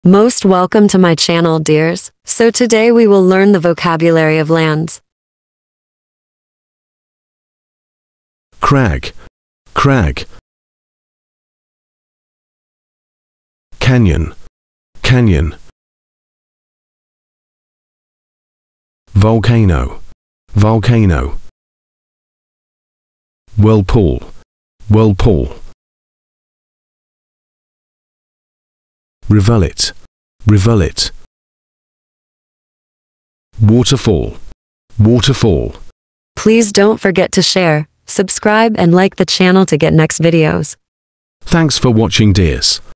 Most welcome to my channel, dears. So today we will learn the vocabulary of lands. Crag, crag. Canyon, canyon. Volcano, volcano. Whirlpool, whirlpool. Rivulet, rivulet. Waterfall, waterfall. Please don't forget to share, subscribe and like the channel to get next videos. Thanks for watching, dears.